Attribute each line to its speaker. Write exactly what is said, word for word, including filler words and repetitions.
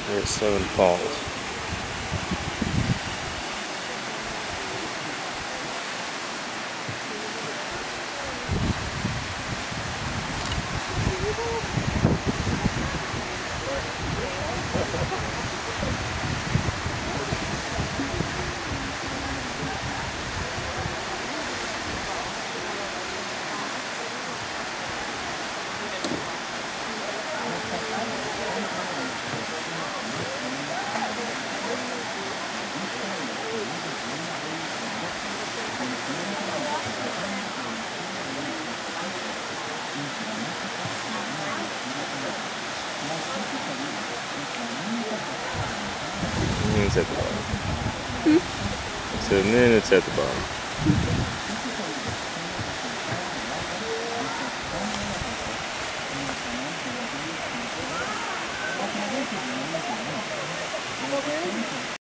Speaker 1: We're at Seven Falls. Moon's at the bottom. Hmm? So then it's at the bottom.
Speaker 2: Okay.